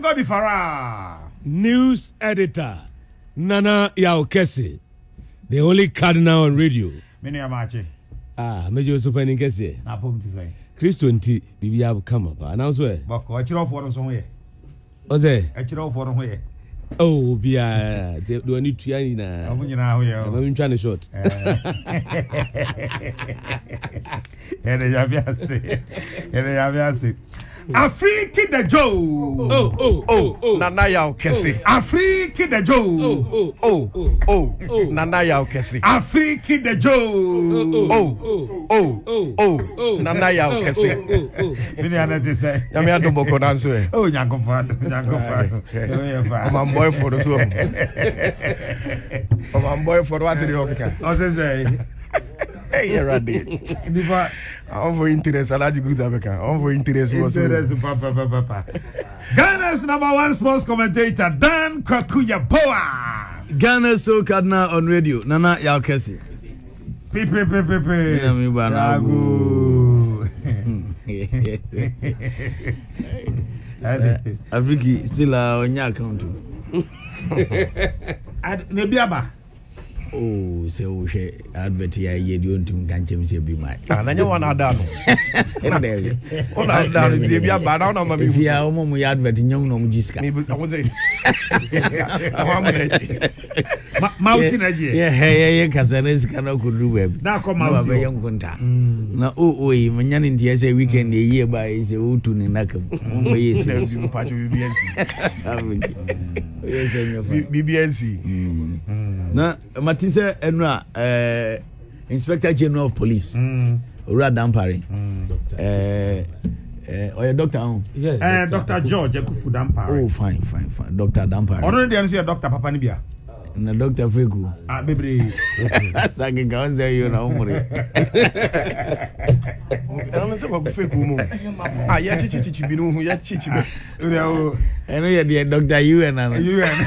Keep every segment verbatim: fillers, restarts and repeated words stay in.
Bobby Farah. News editor, Nana Yaw Kesseh. The only cardinal on radio. Many are marching. Ah, Major Superin Kesseh. I put to say. Christian T. Bibi have come up. Announce where? But watch it off for somewhere. What's that? Watch it off for somewhere. Oh, be a. Do I need to hear now? I'm going trying to short. And I have said, and I have said. Afriki the Joe. Oh, oh, oh, oh. Nana Yaw Kesseh. Afriki the Joe. Oh, oh, oh, oh. Nana Yaw Kesseh. Afriki the Joe. Oh, oh, oh, oh. Nana Yaw Kesseh. Many are not to say. Yami ado boko nanso e. Oh, nyango fa, nyango fa. I'm a boy for the so. I'm a boy for what did you okay? What to say? Hey, ready. I'm for interest. I like to go to Africa. I'm for interest. Interest, papa, papa, papa. Ghana's number one sports commentator, Dan Kwaku Yeboah. Ghana's so cardinal on radio, Nana Yaw Kesseh. Pepe, pepe, pepe. Afriki still on your account. Nebiaba. Oh, so she advert here, you don't think I'm say be my. And then one are done. One are done. If you are bad, I'm not if you are home, we advert in young no Jiska. I was saying, Mouse in a year. Yeah, hey, Casares cannot could do web. Now come out of a young contact. Now, oh, oh, when you're in the S A weekend, a year by is a Utun in Nakam. Yes, part of B B N C. Now, Matisse Enra, uh, Inspector General of Police, Ura Dampari, or your doctor, yes, Doctor George Ekufu Dampari. Oh, fine, fine, fine, Doctor Dampari. Already, I see a Doctor Papanibia. And the Doctor Freku. Ah, baby. That's like a gun, say you know. I'm not about Freku. Ah, yeah, Chichi, Chichi, Binu, yeah, Chichi. I know you're the Doctor U and I. You and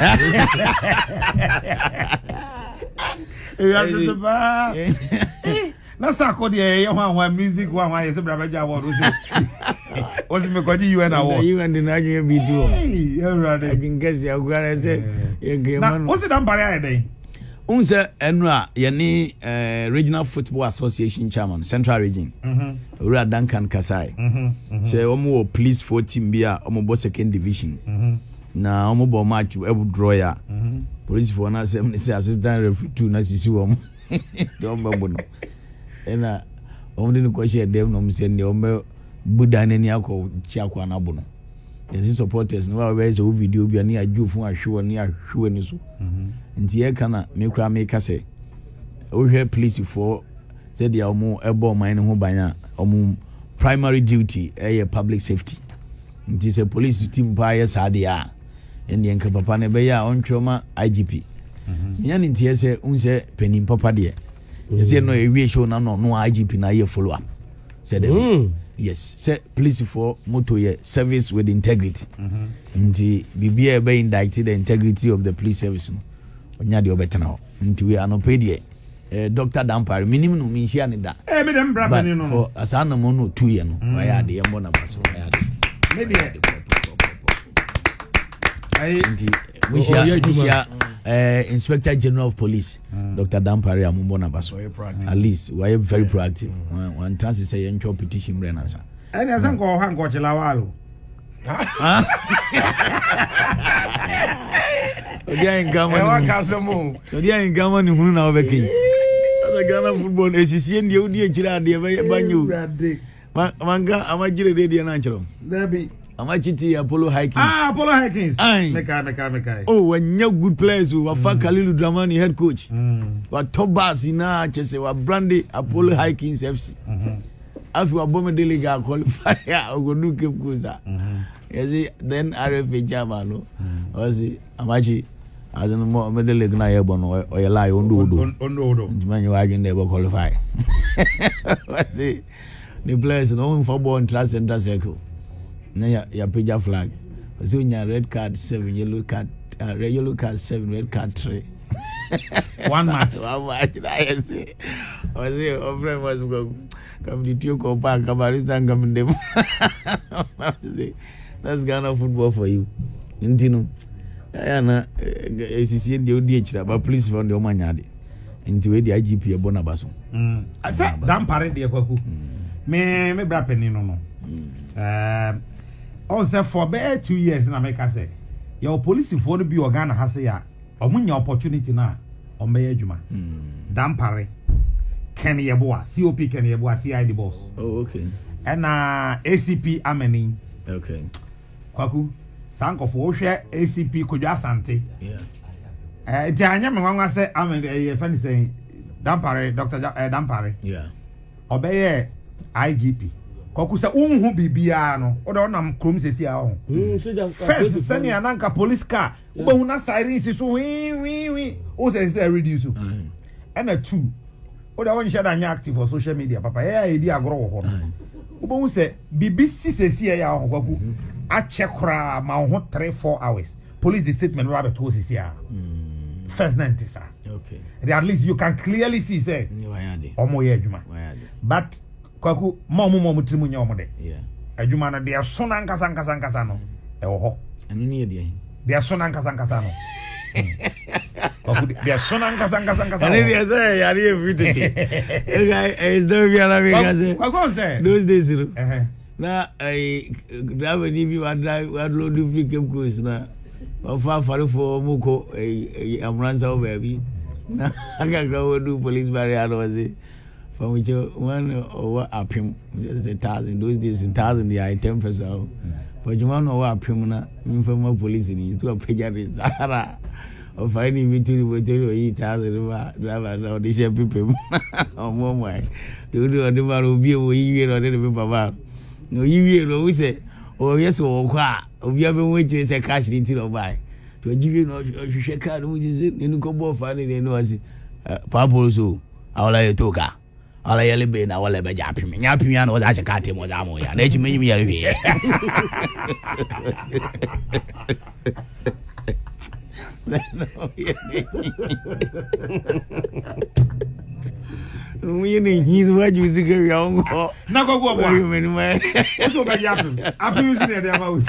you have to buy. That's a code here. One music, one why is a Brabaja war. Was me called you and I. You and the Nigeria be doing. I can guess you're going to say. What's it done by a day? Unse Enra, Yanni Regional Football Association Chairman, Central Region. Ura Duncan Kasai. Say, Omo police for Timbia, Omo second division. Na Omo bo match, Ebu Droya. Police for na seven assistant referee two na sisi wom. Don't remember. And I only no question them no say ne Omo Buda ne ni akọ chiakwa na bo no. Yes, supporters no we say video bi na aju fun ahwe ni ahwe ni so. Nti ye kana me kura me ka say o hwe police for say dia omo ebo man ho banya omo primary duty eh public safety. Nti say police team pa ye sade a en yen ka papa ne be ya on twoma I G P. Nya ni nti ye say unse penim papa de. Ye say no e wie show na no no I G P na ye follow up. Say them. Yes, say police for motor ye service with integrity. Nti bibia be indicted the integrity of the police service. Onya de obetena. Nti we anopedie. Eh Doctor Dampari minimum no min hia ne da. Eh me dem braba ni no. For asana mo no two ye no. Why are the embo na baso. Me de. Ai nti we hia eh Inspector General of Police Doctor Dampari amumbo na baso. At least we are very proactive. One chance say yen petition brenansa. Eh na san ko han ko chilawalo. Ah. Odia in Ghana. I want Casamo. Odia in Ghana ni hunu na obeki. Ada Ghana football esisi ndi odi ejira de banyu. Manga amajire de de na nchiro. Debi. Amachiti Apollo Hikings. Ah, Apollo Hikings. Meka meka meka. Oh, when you good players who were Kalilu Dramani head coach. What top boss ina chese wa Brandy Apollo Hikings F C. Afi wa Bome Delega qualify ogodu Cape Coast. Yes, then R F A chairman was Amachi as an more medal na yebon or lie ondo ondo ondo man you again never qualify. What the the players no football and trust center circle. Na ya ya pija flag. So nya red card seven, yellow card uh, yellow card seven, red card three. One match. One match. I say. I say our friend was go come the two go back come and come them. That's Ghana football for you. nti no ya na esisi de odi echira ba police from de omanyade nti we de I G P e bona baso mm asa dampare de Kwaku me me bra pani no no eh on say for be two years na make say your police for no bi organ ha say ya omunya opportunity na ombe adwuma dampare Kwaku Yeboah C O P Kwaku Yeboah C I D boss. Oh okay. And uh, A C P Ameni. Okay. Kwaku sanko for share A C P Kojo Asante. Yeah. Eh janya me wan say Ameni eh friend say dampare Doctor eh, dampare. Yeah. Obeye I G P. Kwaku say unhu bibia no. O da nam krom sesi a ho. First send ya nanka police car. Uba hu na siren si so wi wi wi. O say say reduce. And a two. O da won share that active for social media papa. Yeah, e di agro wo ho. Uba hu say bibi sisi ya ho Kwaku. A check ra ma ho three four hours. Police the statement wa be to sisi a. First ninety sir. Okay. At least you can clearly see say. Omo ye adwuma. But Kwaku mo mo mo trimu nya omo de. Yeah. Adwuma na de so na nkasa nkasa nkasa no. E wo ho. Anu ni e de. De so na nkasa nkasa no. Kwaku de so na nkasa nkasa nkasa. Anu de say ya re everything. Okay, is there be ala me say. Kwaku say. Those days you know. Eh. Na I drive ni bi wa drive wa load free Cape Coast na. Ofa fare for muko eh ambulance o baby. Na aga go do police barrier no say. From which one or apim just a thousand those days in thousand the I ten percent. But you want to apim na informal police ni to a pejari Zara of finding me to the hotel eight thousand driver now they share people or more way. Do do the man will be away or the papa. No, you will say, oh yes, or qua, or you have been waiting a cash into buy. To give you no shake out which is in Kobo finding they know as Pablo so I'll let you talk. Ala yele be na wala be japi me nyapi me na oda cheka te mo da mo ya na echi me nyimi yare hwe we ni his what you see go young na go go boy me ni me so be japi api you see there about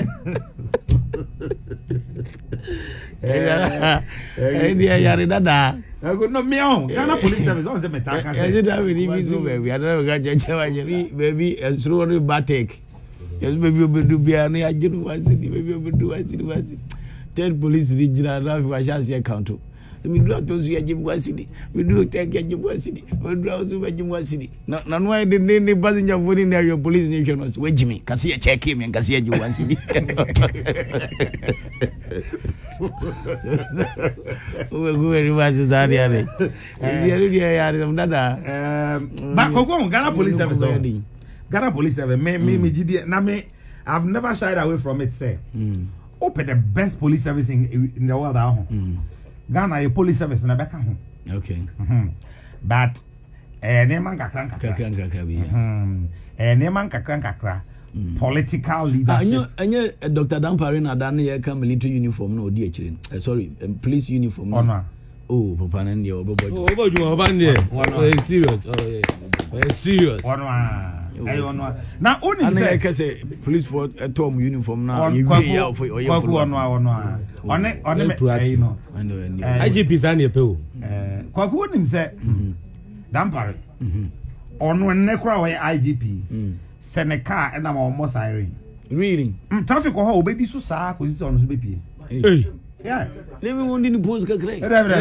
eh dia yare dada. No, me on Ghana Police Service on the Metaka. I did have any visa, baby. I don't got your baby, and through batek. Yes, baby, we do be an agent one city, baby, we do one city, one city. Ten police regional, I shall see a counter. We do not those who are Jim one city. We do take a Jim one city. We do also Jim one city. Not why the name the buzzing of winning there, your police nation was wait Jimmy. Can see a check him and can see you one city. We go very much as I did. Um, but Kokrokoo Ghana Police Service. Ghana Police Service. Me, me, me, G na me. I've never shied away from it. Say, open the best police service in, in the world. Mm. Ghana, a police service na beka ho. Okay. Mhm. But eh neman kakran kakra. Kakran kakra bi. Mhm. Eh neman kakran kakra. Political leadership. Anya anya Doctor Dampare na dan ye ka military uniform na odi akire. Uh, sorry, um, police uniform. Ona. Oh, papa na ndie oboboju. Oh, oboju oba ndie. Oh, serious. Oh, yeah. Oh, serious. Ona. Eh ona. Na oni say say Yaw Kesseh police for a tom uniform na you we ya for oye for. Kwaku ona ona. One one me eh no. I G P san ye pe o. Eh Kwaku oni say Dampare. Mhm. Ono ne kra we I G P. Mhm. Seneca and I'm almost siren. Really? Mm, traffic or baby so sa ko si on so be. Hey. Yeah. Let me want in the post kakra.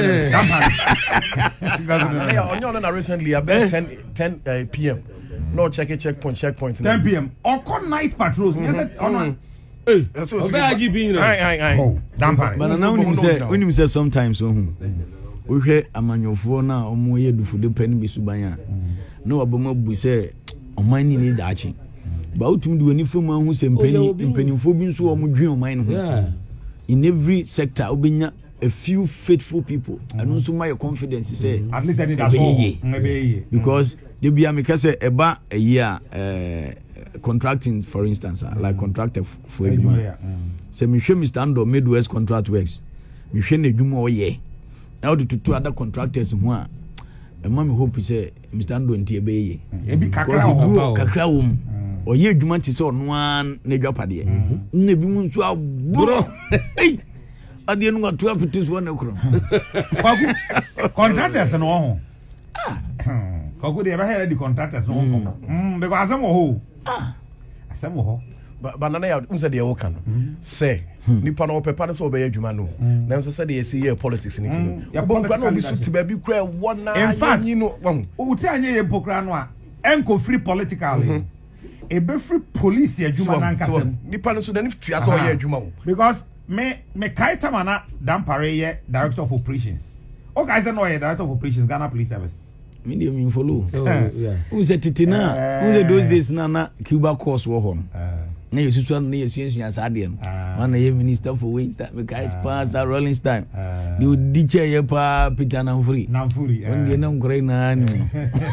Yeah, on your line recently about ten p m No check it checkpoint checkpoint. ten p m On con night patrols. Yes, on. Hey, that's what I G P. Aye aye aye. Oh, Dampare. But now when you say when you say sometimes so we hear amanyofo na omo ye dufude pen bi subanya. No aboma bu say oman ni ni dachi. Ba utum du ani fam ahu se mpani mpanimfo bi nso omo dwen oman no ho. In every sector obenya a few faithful people and also my confidence say at least I need that all because they be am say eba a year uh, contracting for instance uh, like contractor for eduma say me hwe Mister Ando Midwest Contract Works me hwe na eduma oye now to two other contractors who are and mommy hope say Mister Ando ntie be ye e bi kakra wo kakra wo oye adwuma nti sɛ ɔno an na dwapade na bi mu nso aboro ei ade no wato apetus wɔ na kuro Kwaku contractors no ho ah Kwaku de ba here the contractors no ho mm because asem wo ho ah asem wo ho banana ya unse de wo kan say nipa no pepa no so obey adwuma no na nso say de yesi here politics ni kino ya bonga no bi suti ba bi kra wona anyi no wo ti anye ye pokra no a enko free politically e be free police adwuma na nkasem nipa no so da ni tua so ye adwuma wo because me me kaita mana dampare ye director of operations o guys no ye director of operations Ghana Police Service medium you follow oh yeah who said titina who said those days na na Cuba course wo ho no na yesu twa na yesu yesu asa de no one ye minister for waste that me guys pass a rolling time the D J ye pa Peter Namfuri Namfuri on the nam krai na ni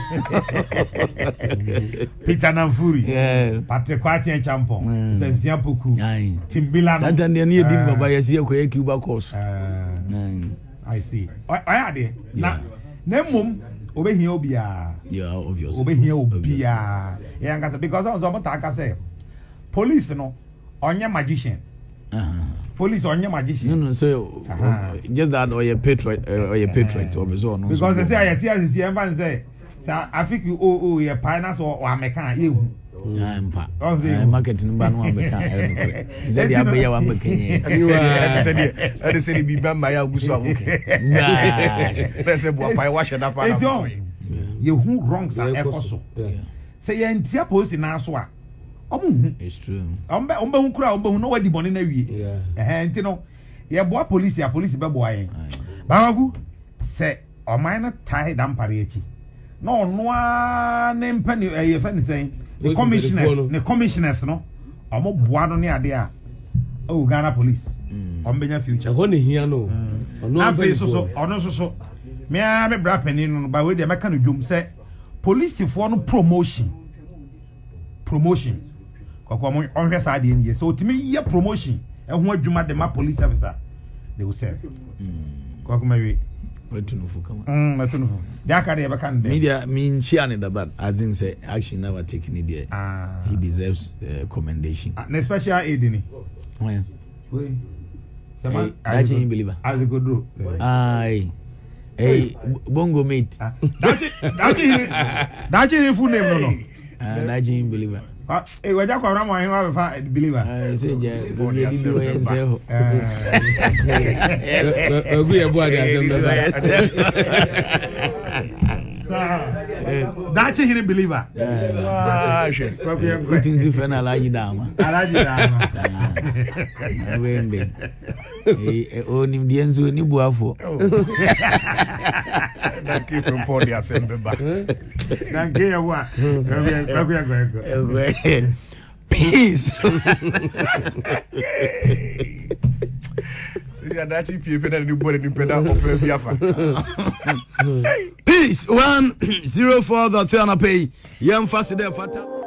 Peter Namfuri yeah Patrick Kwati Champon Sensia Poku Timbila that and ye di baba ye see ko Cuba course I see oya de na na mum obehia obia yeah obvious obehia obia yeah ngata because on so motaka say police no onye magician uh-huh. Police onye magician no no so uh-huh. just that or your patriot or your patriot or so no because they say I hear this even say say I think you oh oh your finance or American you yeah mpa oh market no ba no American e say dia be ya wa American e say dia e say bi ba ma ya guso abuke na say bo pa wa sheda pa na you who wrongs are ekoso say you ntia police na so a omu it's true ombe ombe hu kura ombe hu no wadi boni na wie eh enti no ye boa police ya police be boa yen bagu se oman na tie dampare achi no ono a ne mpa ne ye fa ne sen the commissioners the commissioners no omo boa no ne ade a o Ghana police ombe nya future ho ne hia no ono na fe so so ono so so me a me bra panin no ba we de meka no dwom se police for no promotion promotion Kwaku mo onhwe sa de ni so timi ye promotion e ho adwuma de ma police officer they will serve Kwaku mawi wetu no fuka mm wetu no de aka de be kan de media mean chia ne da but I think say action never taken it there ah he deserves uh, commendation uh, na special aid ni oh yeah we sama I don't believe as go do ai hey bongo mate dachi dachi dachi ni full name no no ah dachi believer ah eh waja kwa ramo hin wa fa believer ah say je body bi wo yen se ho Kwaku Yeboah de azem baba dachi hin believer ah she Kwaku Yeboah utin zu fena alaji dama alaji dama we mbe eh o nim die nzo ni buafo na ki from podi asembe ba na ke yawa Kwaku Yeboah peace see that chi pie pe na ni bore ni pe da ofre biafa peace one zero four the third pay yem fast there fata